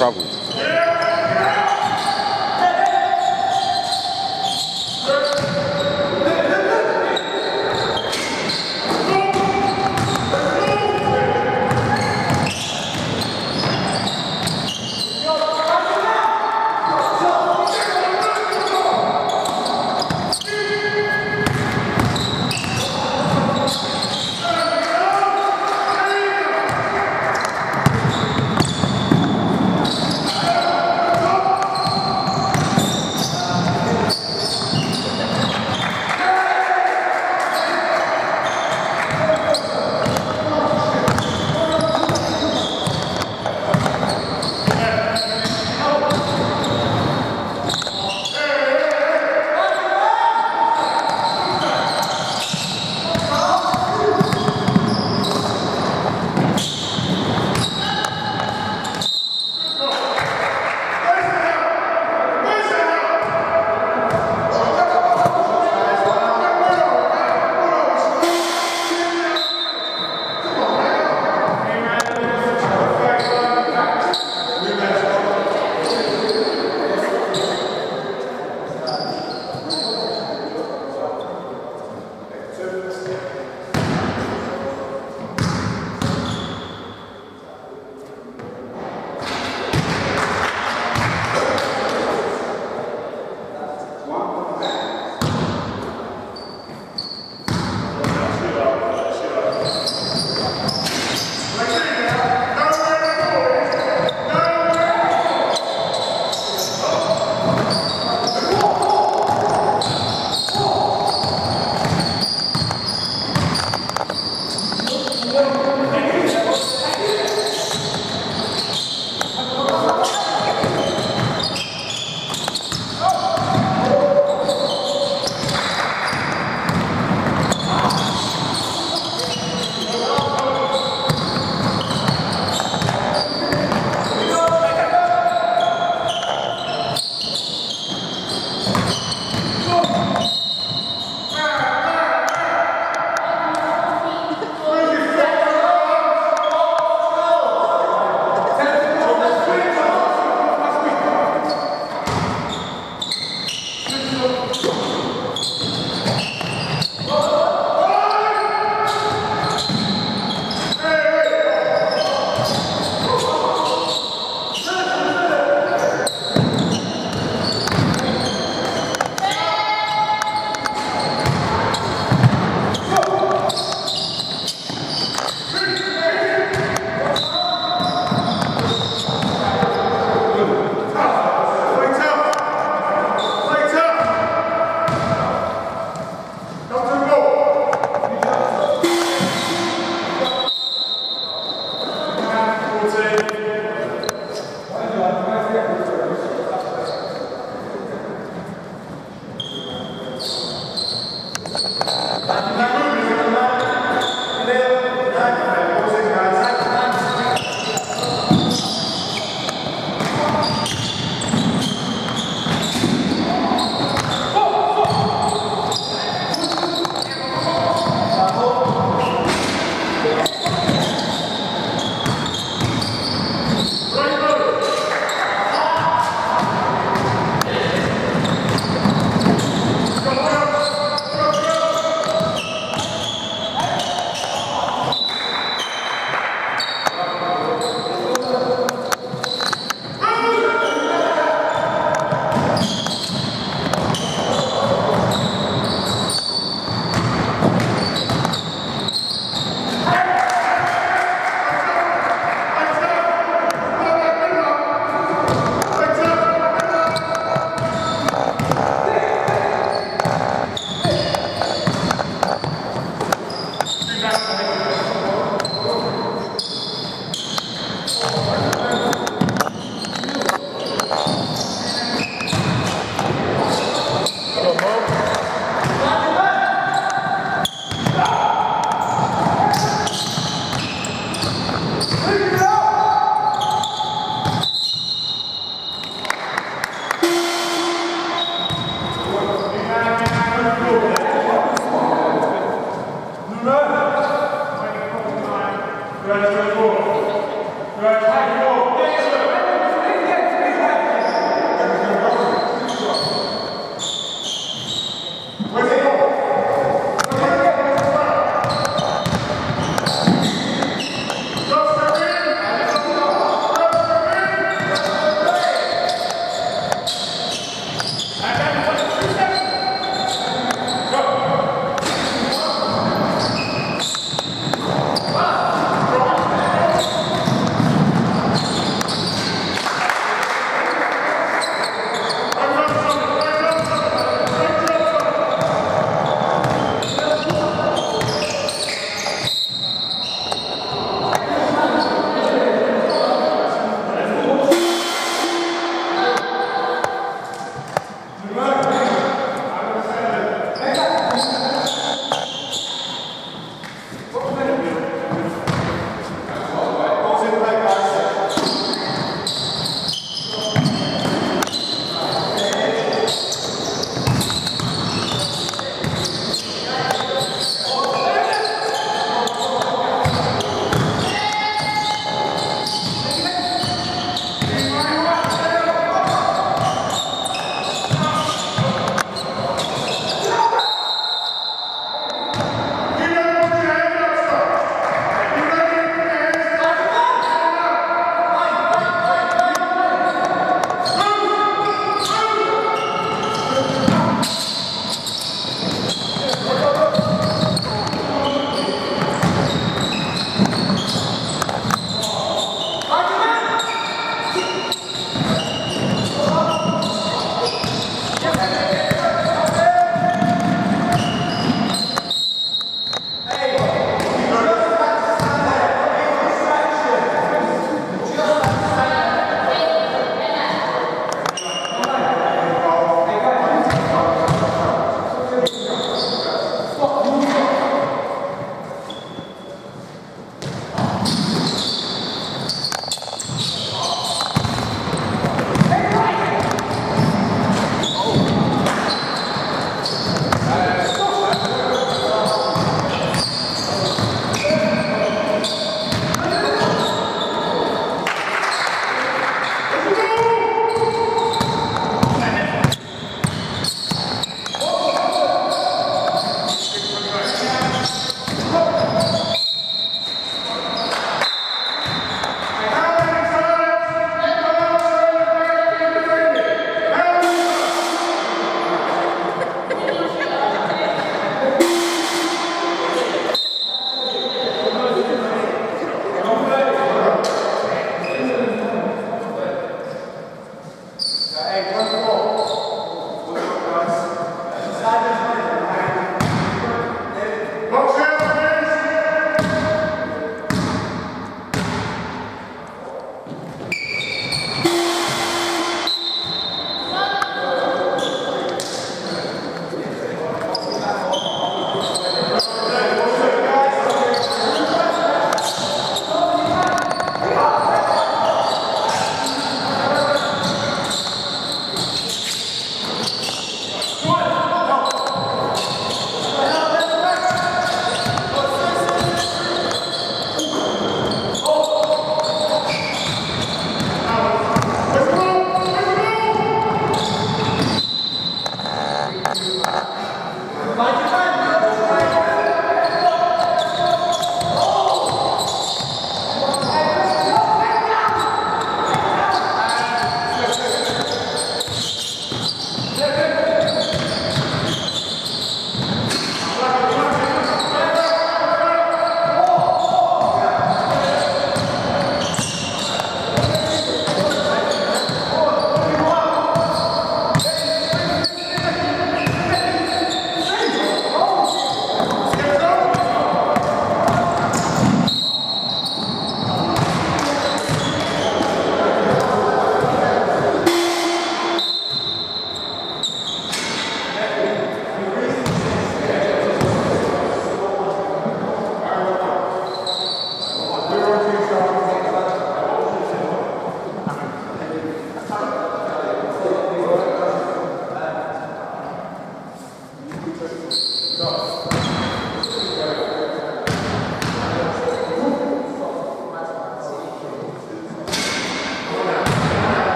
trouble.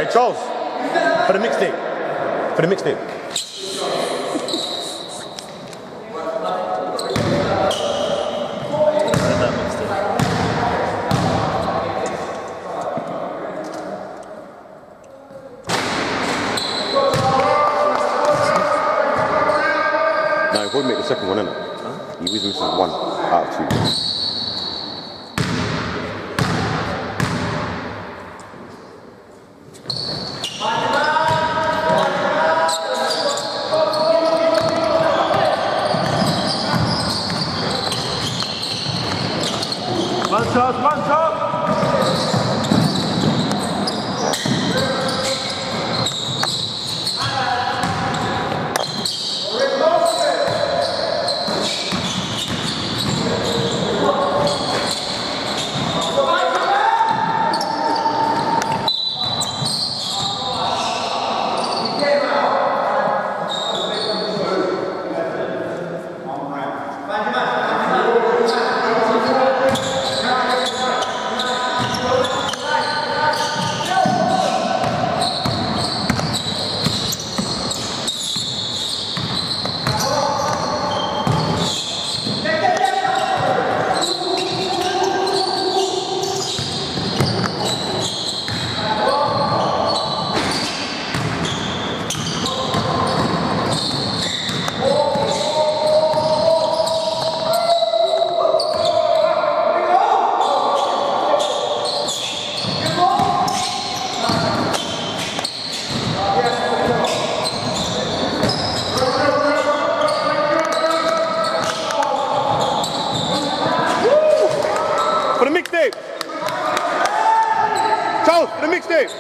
Charles, for the mixtape. For the mixtape. No, he would make the second one, innit? Huh? He was missing 1 out of 2. One shot, one shot! For the mixtape. Charles, for the mixtape.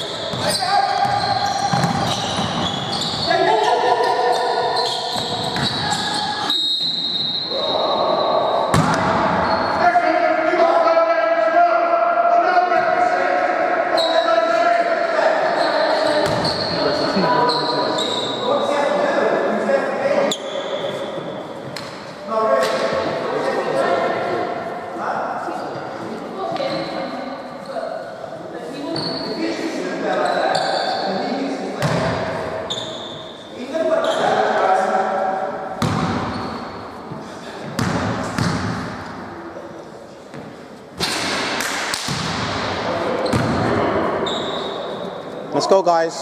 Let's go, guys.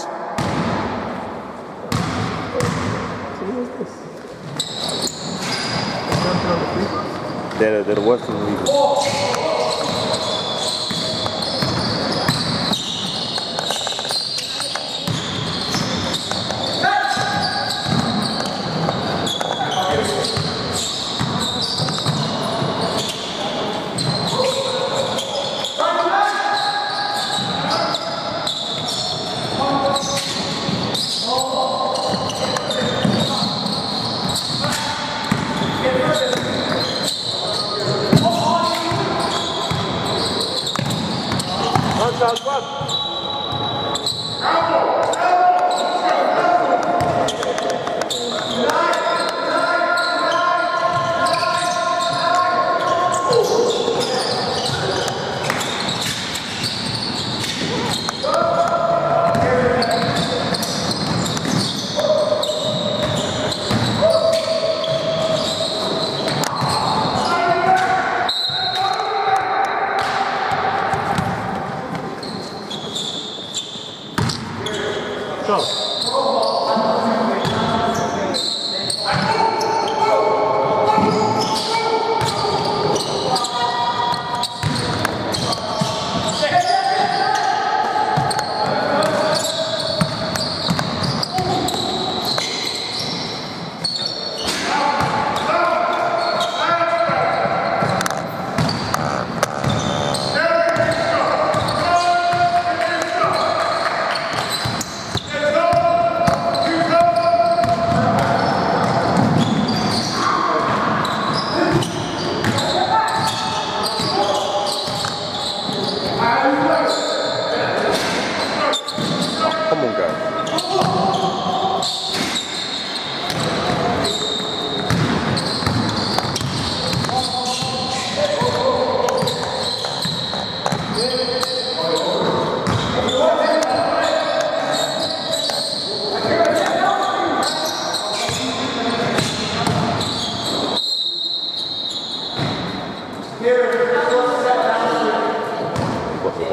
They're the worst in the league.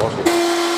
basket.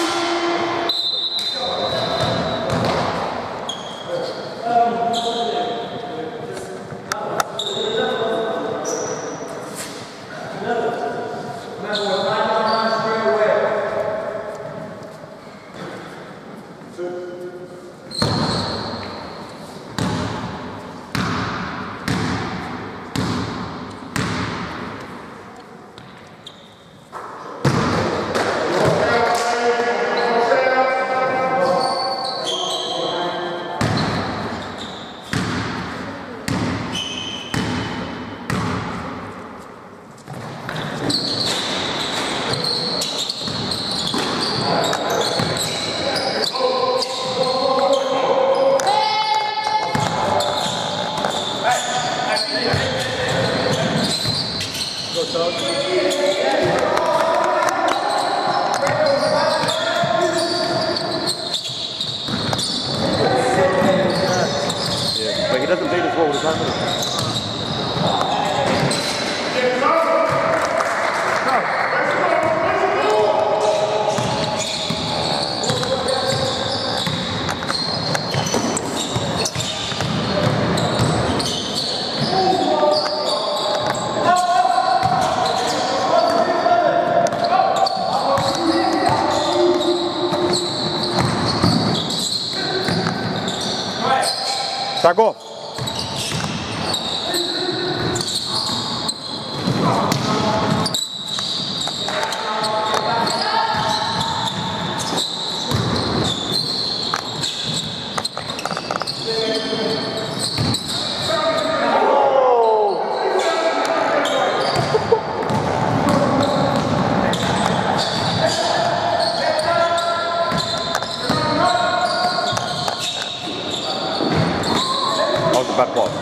Yeah, but he doesn't play this well with his hands. Saco. That was a bad pass.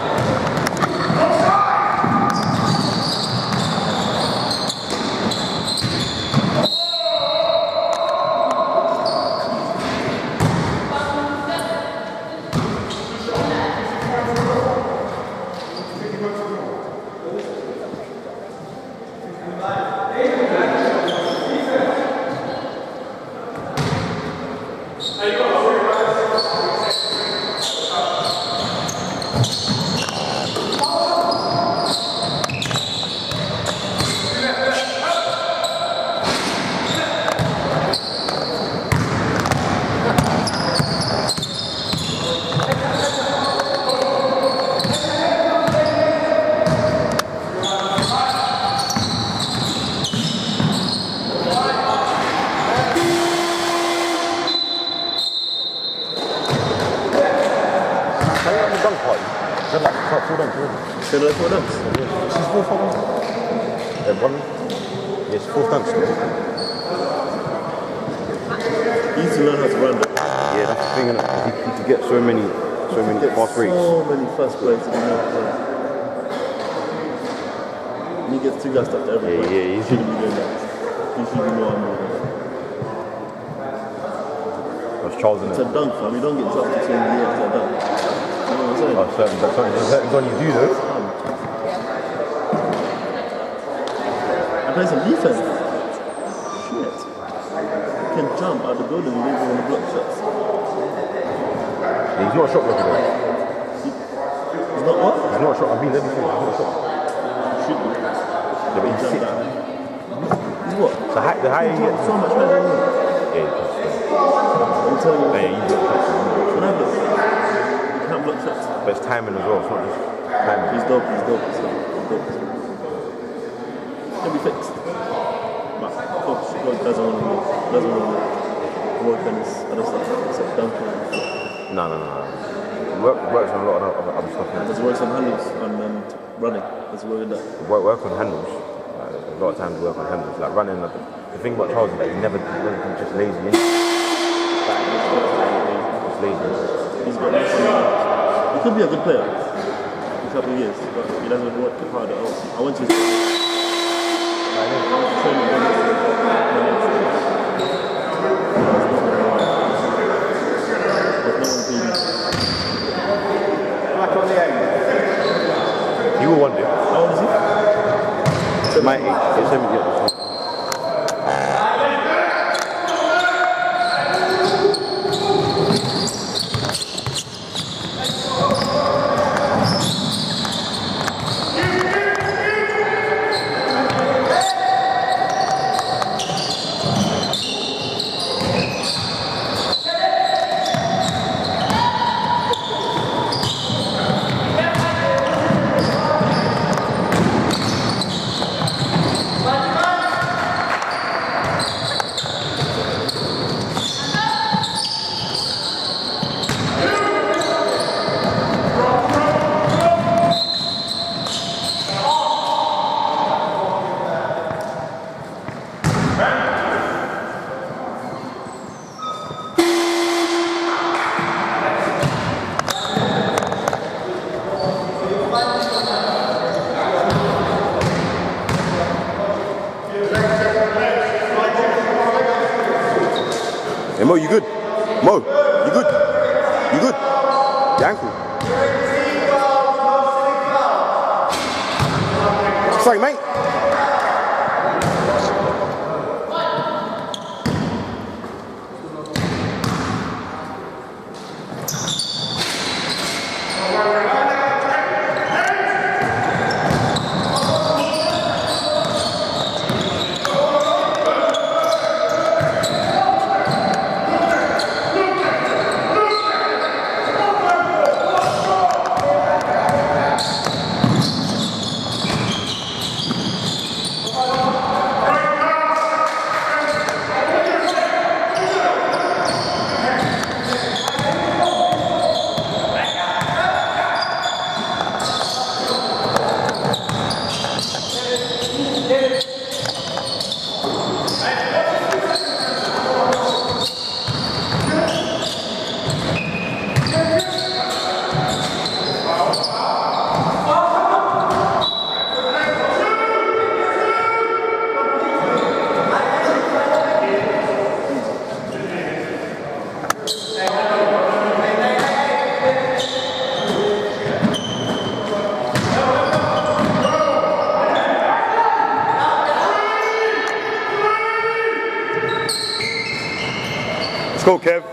Dunk party. They're like full dunks. They're like full dunks? This is full dunks. One. Yes, full dunks. He needs to learn how to run that. Yeah, that's the thing, innit? He could get so many fast breaks. So many fast breaks. And he gets 2 guys stuck to every break. Yeah, he shouldn't be doing that. He should be more than that. That's Charles, innit? It's a dunk, fam. You don't get dropped to 2 years. It's a dunk. You know what I'm saying? Oh, certain gun you do though. I play some defense. Shit. You can jump out the building and leave on the block shots. Yeah, he's not a shot blocker though. He's not what? He's not a shot. I've been there before. He's not a shot. Should be. Yeah, but he's sick. He's what? So the higher you get, so much better than you. yeah, I'm telling you. yeah, you block shots. When I block, you can't block shots. But it's timing as well. It's not just timing. He's dope. Can be fixed. But coach doesn't want to work on his other stuff, except dunking. No. Works on a lot of other stuff. And there's works on handles, on running. There's work on that. Work on handles. A lot of times work on handles. Like running. Like, the thing about Charles is that he's just lazy. Just lazy. He's got no skills. He could be a good player in a couple of years, but he doesn't work hard at all. I want to He will one day. How old is he? My age. He's 70 at this time. Hey Mo, you good? Mo, you good? You good? Your ankle. Sorry, mate. Let's go, Kev.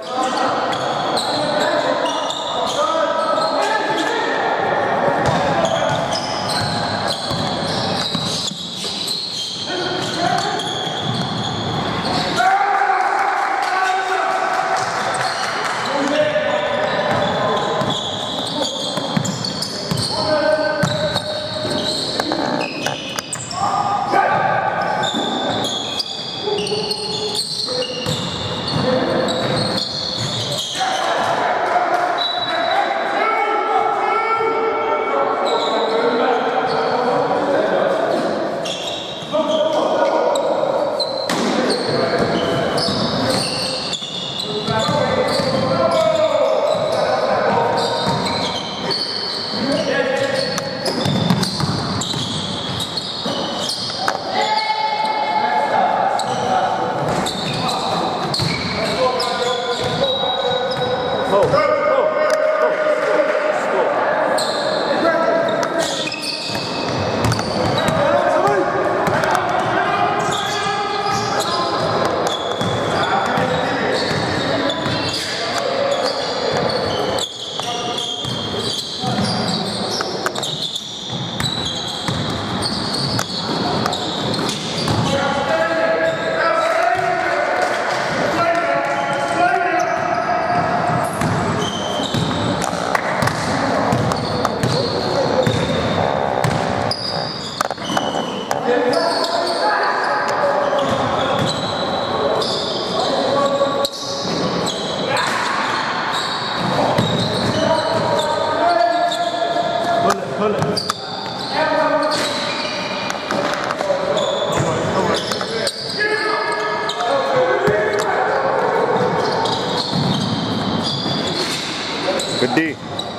Good D.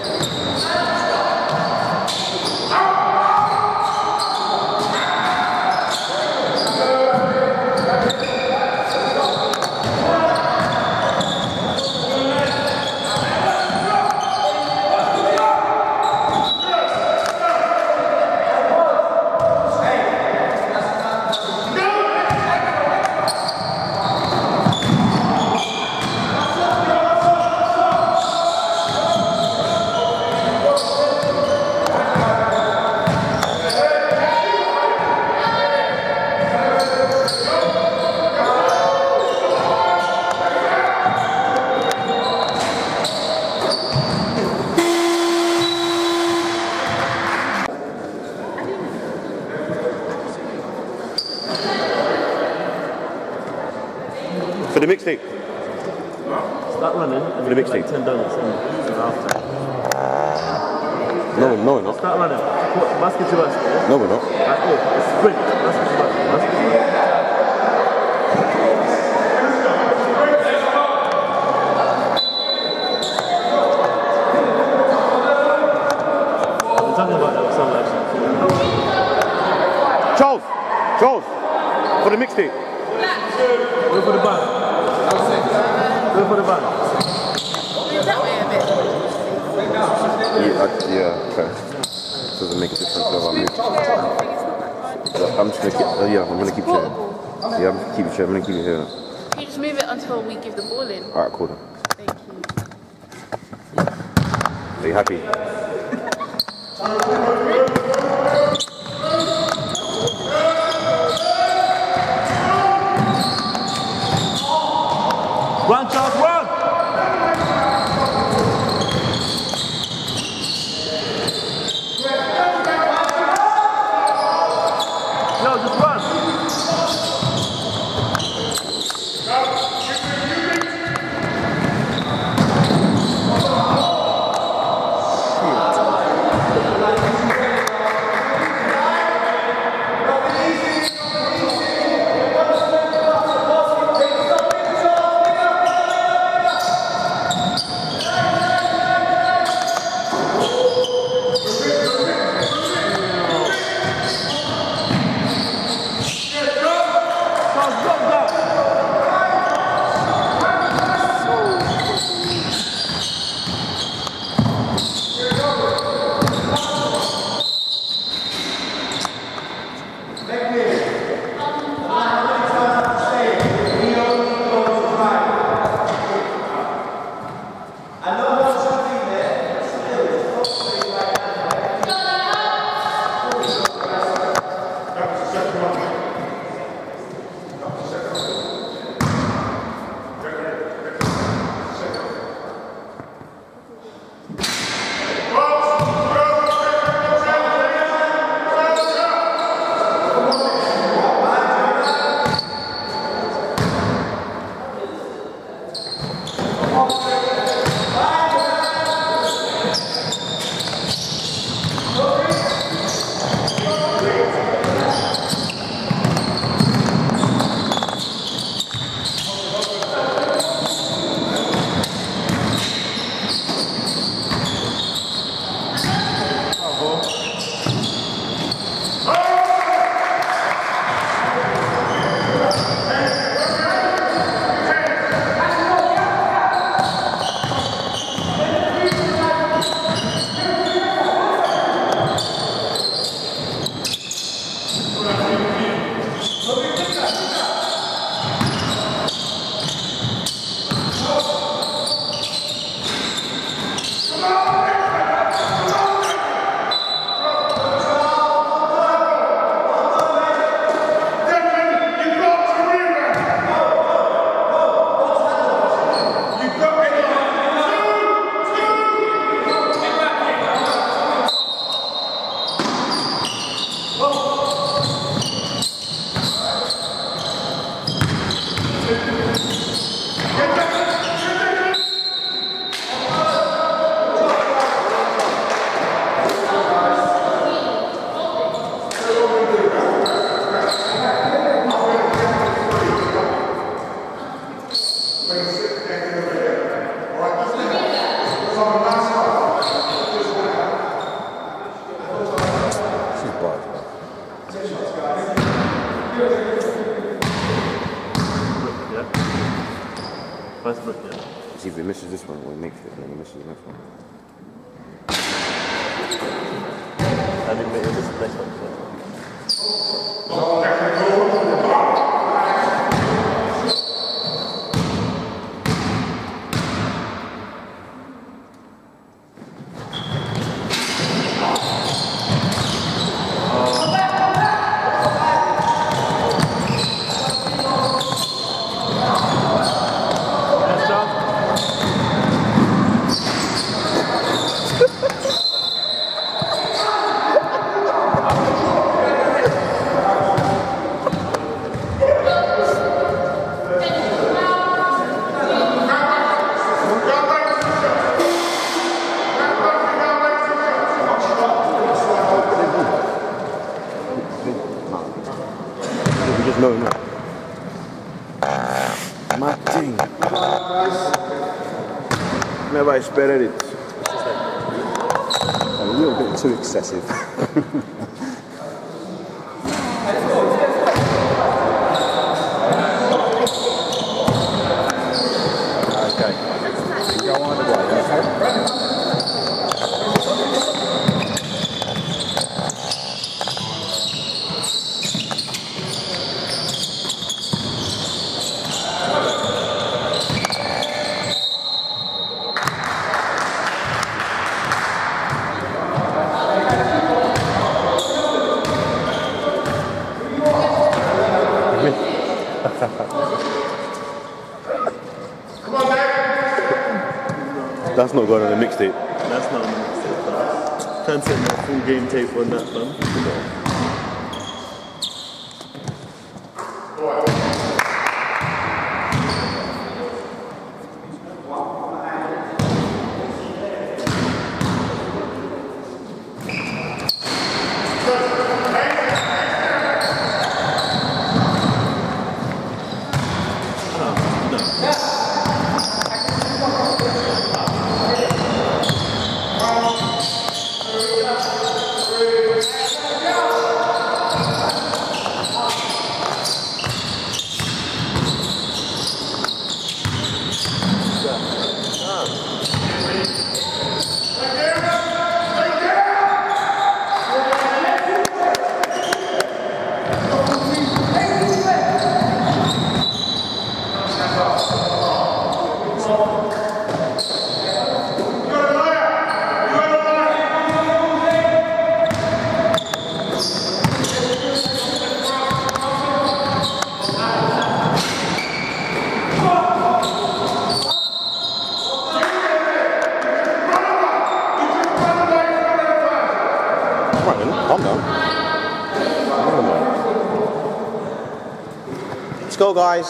For the mixtape. Start running. For the mixtape. Like 10 donuts after. No, no, we're not. Start running. Basket to basket. Yeah? No, we're not. Sprint. Basket to basket. Basket to basket. I've been talking about that with someone actually. Charles, for the mixtape. Go for the back. Go for the band. Move that way a bit. Yeah, okay. Doesn't make a difference whether I move. It's not that hard. I'm just gonna keep. I'm gonna keep chairing. Portable. Yeah, I'm gonna keep it here. I'm gonna keep it here. Can you just move it until we give the ball in? Alright, cool then. Thank you. Are you happy? Run, Charles, run! No, just run! First look, yeah. See if he misses this one, or he makes it, and then he misses the next one. I didn't make this next one. No. My thing. Never expected it. A little bit too excessive. That's not going on the mixtape. That's not on the mixtape, fam. Can't send my full game tape on that, fam. Let's go, guys.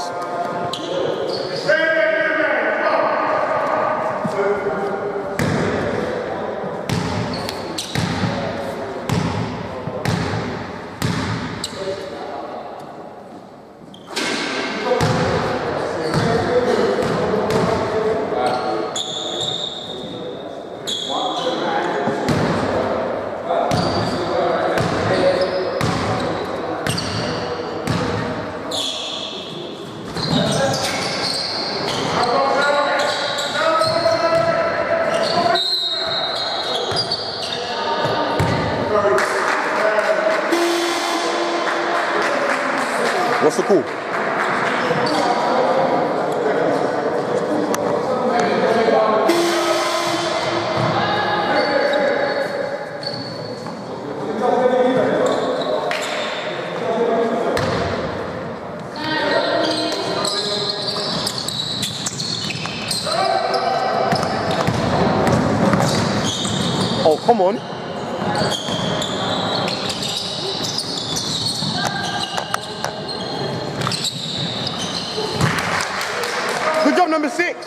What's the call? Oh, come on. Good job, number 6.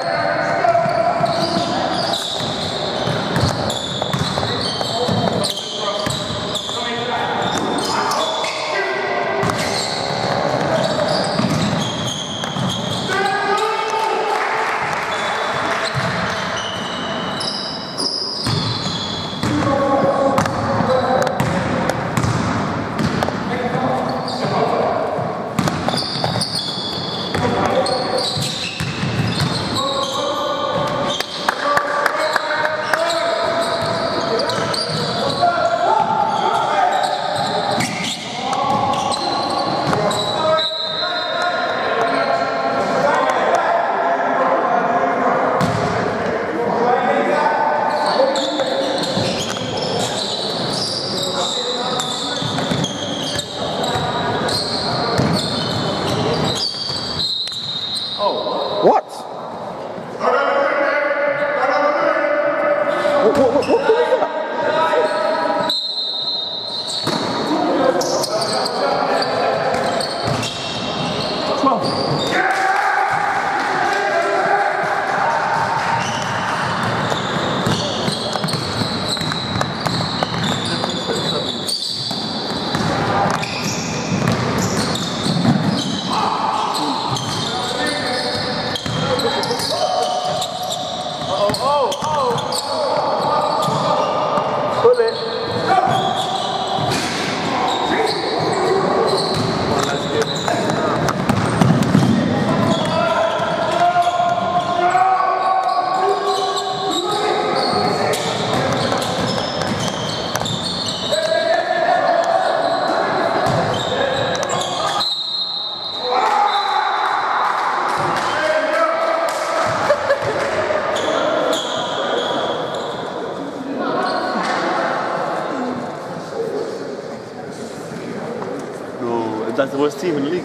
What? What was that? That's the worst team in the league.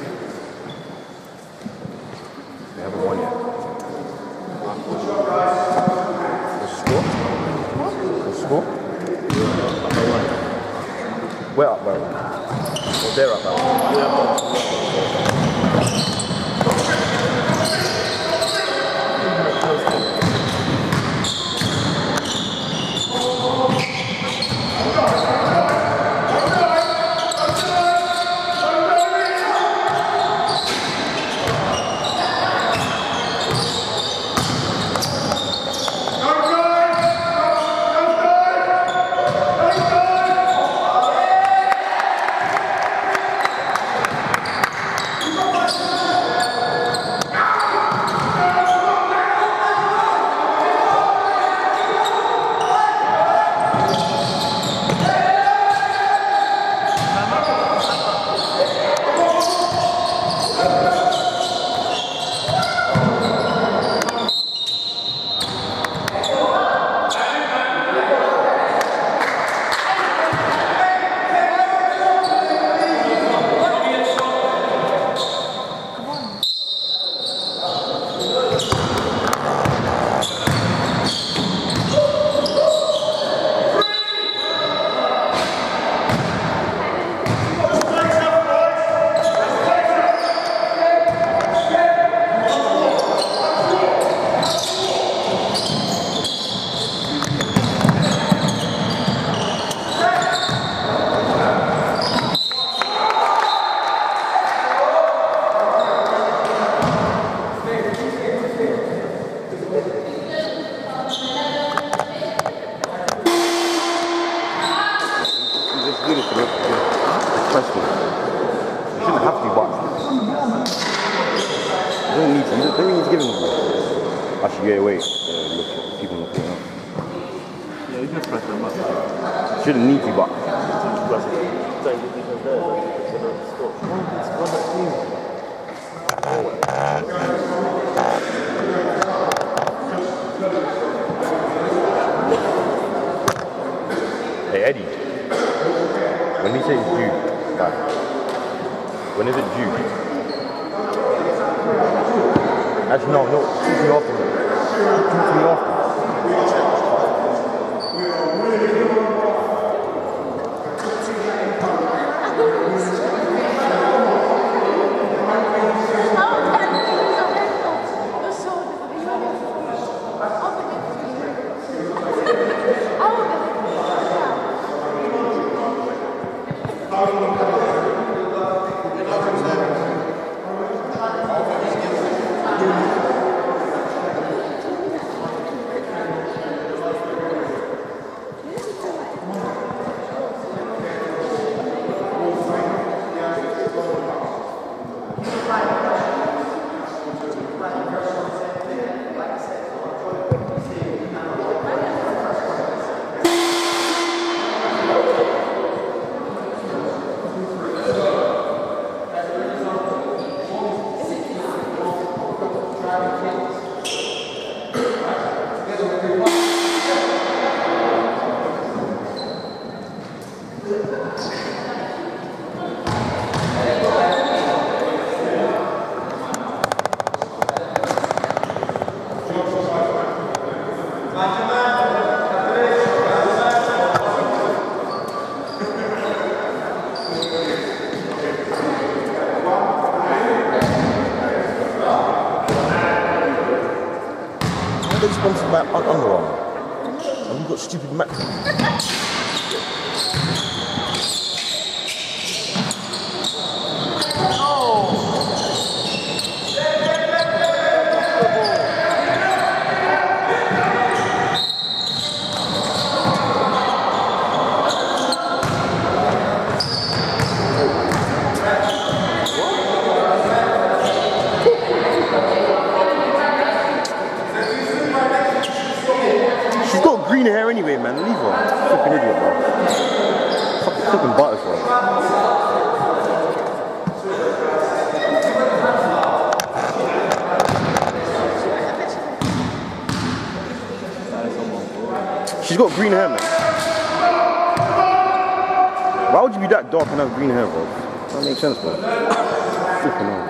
They haven't won yet. there right now. Actually, yeah, wait. Look, people looking up. Yeah, you can press them up. Shouldn't need to, but. Press it. Don't get people there. So don't stop. It's one that clean. Hey, Eddie. When he says due, like, when is it due? Actually, no, shoot me after. Shoot me after. Sponsored by Under Armour. And we've got stupid green hair anyway, man. Leave her. Fucking idiot, bro. Fucking butterfly. She's got green hair, man. Why would you be that dark and have green hair, bro? That makes sense, bro. Flipping out.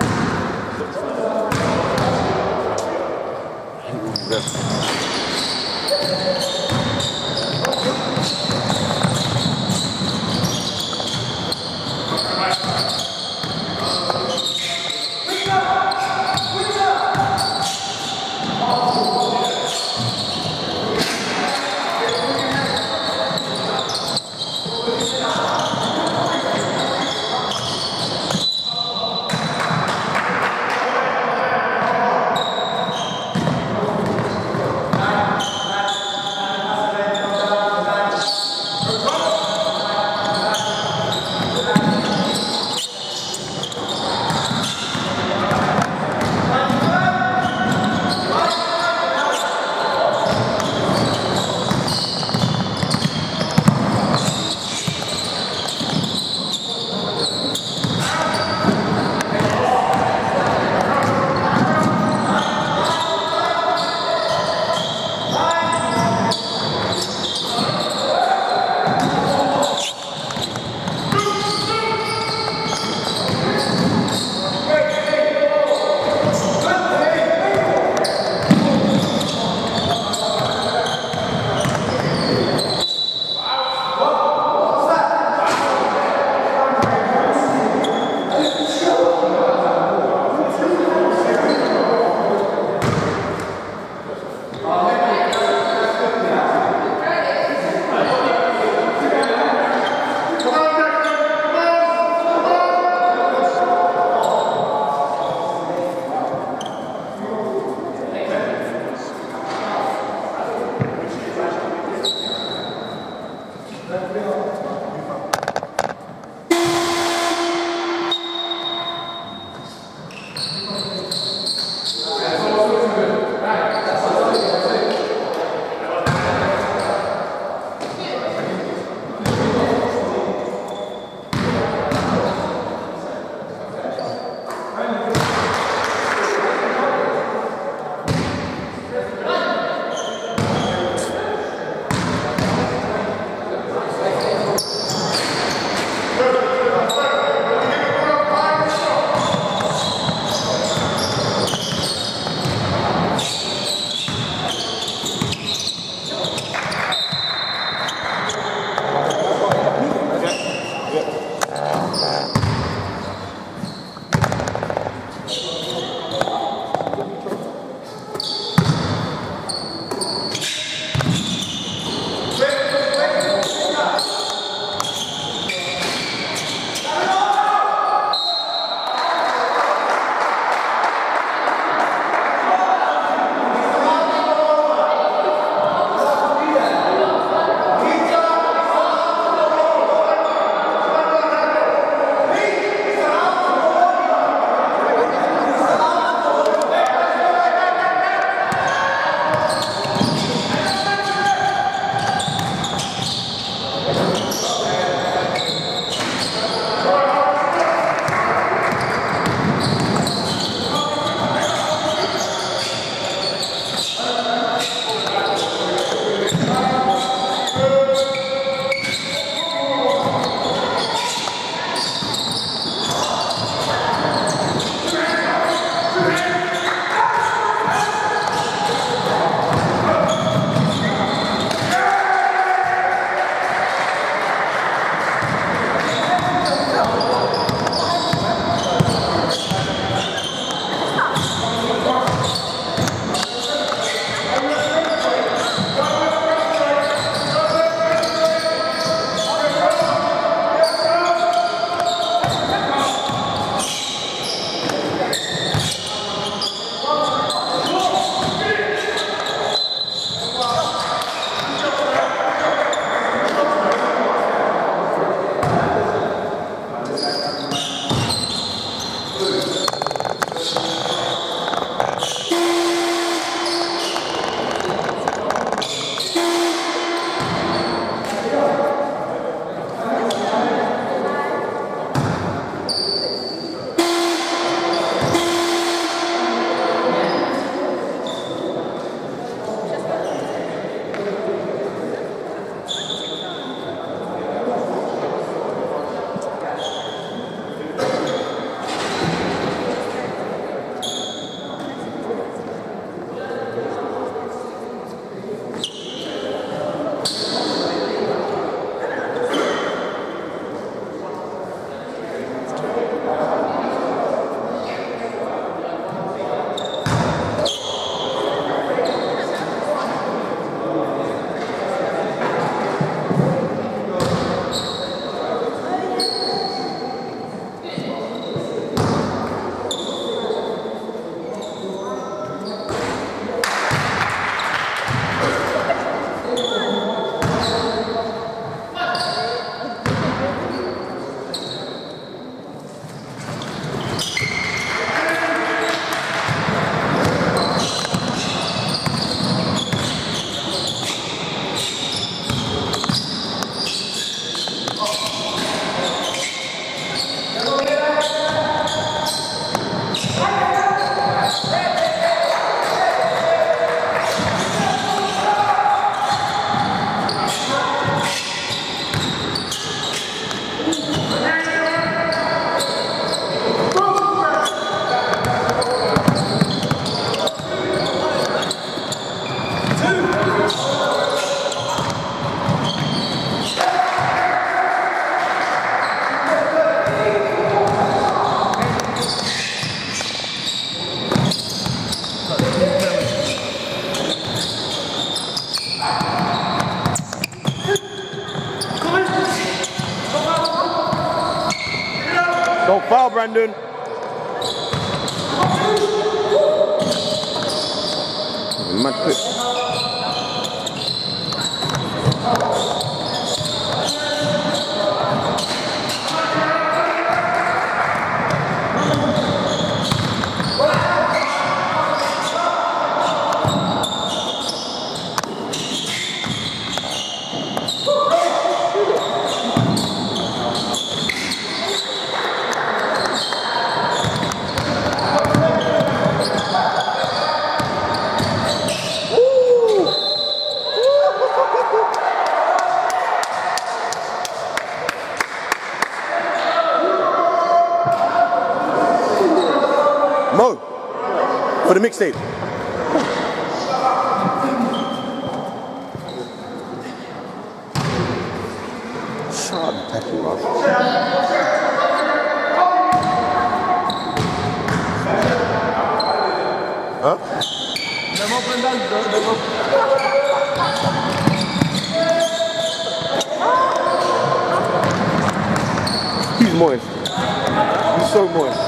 Brandon. Mad quick. Mo, for the mixtape. Shut up, tackle, bro. Huh? He's moist. He's so moist.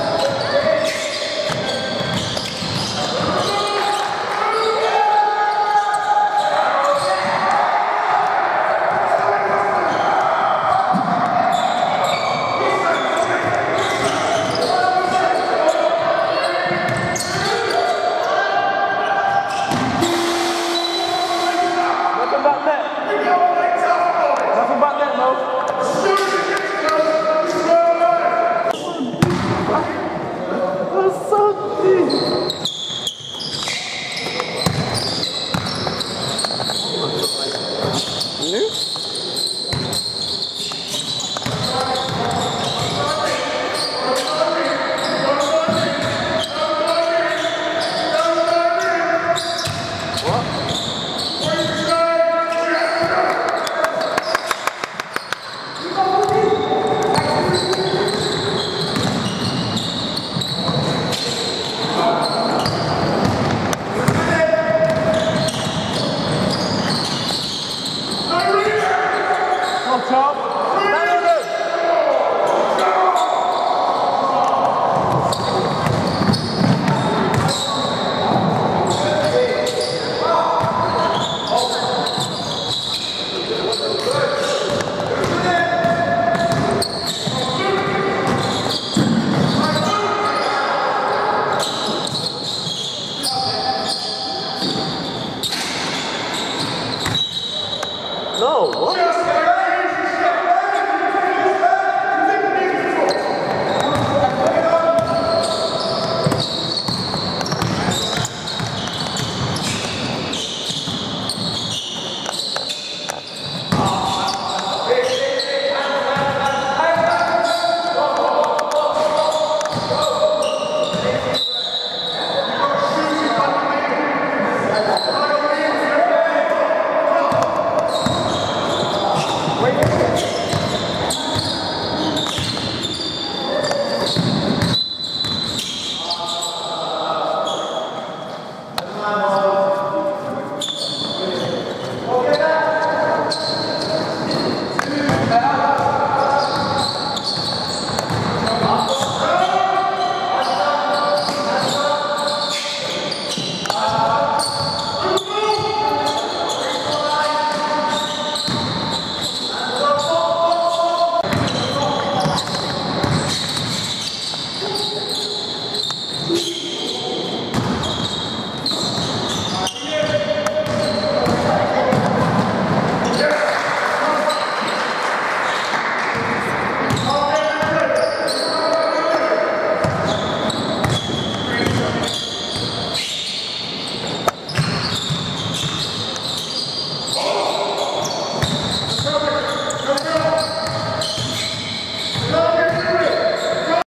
No, what?